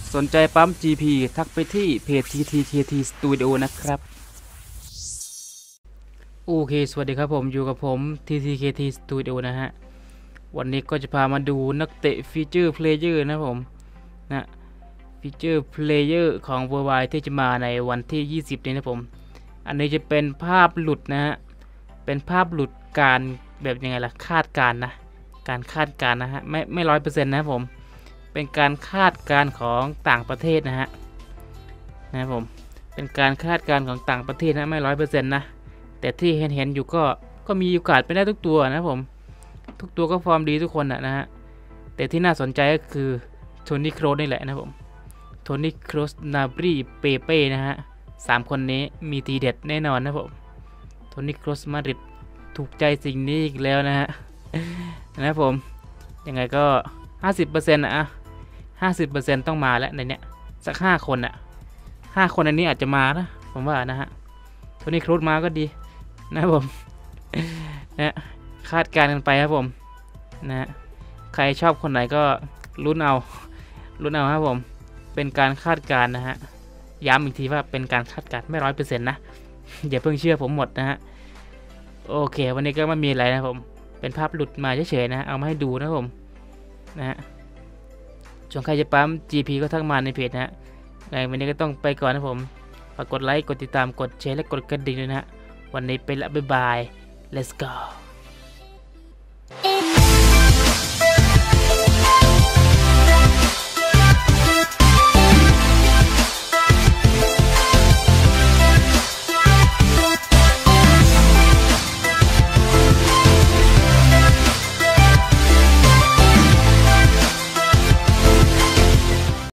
สนใจปั๊ม GP ทักไปที่เพจ TTKT Studio นะครับโอเคสวัสดีครับผมอยู่กับผม TTKT Studio นะฮะวันนี้ก็จะพามาดูนักเตะฟีเจอร์เพลเยอร์นะผมนะฟีเจอร์เพลเยอร์ของ Worldwide ที่จะมาในวันที่ 20 นี้นะผมอันนี้จะเป็นภาพหลุดนะฮะเป็นภาพหลุดการแบบยังไงล่ะคาดการนะการคาดการนะฮะไม่ 100% นะผมเป็นการคาดการของต่างประเทศนะฮะผมเป็นการคาดการของต่างประเทศนะไม่ 100% นะแต่ที่เห็นอยู่ก็มีโอกาสไปได้ทุกตัวนะผมทุกตัวก็ฟอร์มดีทุกคนนะฮะแต่ที่น่าสนใจก็คือโทนี่โครสนี่แหละนะผมโทนี่โครสนาบรีเปเป้นะฮะ3คนนี้มีทีเด็ดแน่นอนนะผมโทนี่โครสมาดริดถูกใจสิ่งนี้อีกแล้วนะฮะนะผมยังไงก็ 50% นะ50% ต้องมาแล้วในเนี้ยสัก5คนอ่ะ5คนอันนี้อาจจะมานะผมว่านะฮะโทนี่โครสมาก็ดีนะผมนะคาดการณ์กันไปครับผมนะใครชอบคนไหนก็ลุ้นเอาครับผมเป็นการคาดการณ์นะฮะย้ำอีกทีว่าเป็นการคาดการณ์ไม่ 100% นะอย่าเพิ่งเชื่อผมหมดนะฮะโอเควันนี้ก็ไม่มีอะไรนะผมเป็นภาพหลุดมาเฉยๆนะเอามาให้ดูนะผมนะฮะส่วนใครจะปั๊ม GP ก็ทักมาในเพจนะฮะวันนี้ก็ต้องไปก่อนนะผมฝากกดไลค์กดติดตามกดแชร์และกดกระดิ่งด้วยนะฮะวันนี้ไปละบ๊ายบาย let's go